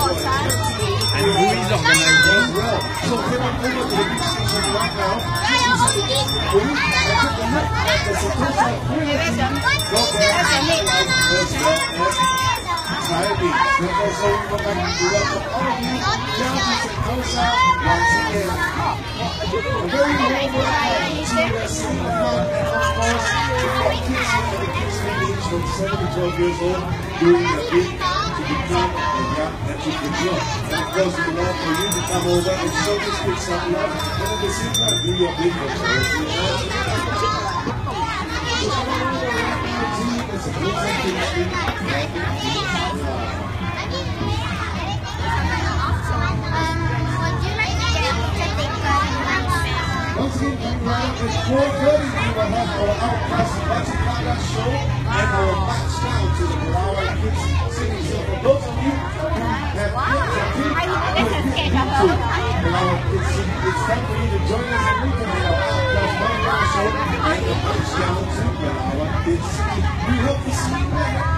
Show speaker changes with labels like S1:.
S1: And who is organizing?
S2: So head on over to the beach station right now. The Sentosa Kaylee. So we would like to welcome all of you down to Sentosa once again. A very warm welcome to the city of fun, and of course, the kids and the kids range from 7 to 12 years old doing a big to become a yacht that you can enjoy. And of course, we would love for you to come over and show this kids some love, and at the same time do your big Once again, coming right up at 4:30, we will have our Outcast Bachata show and our match down to the Flower Kids City. So for those of you who have Flower Kids City, it's time for you to join us and we can have our Outcast Bachata show and the match down to Flower Kids City. We hope to see you there.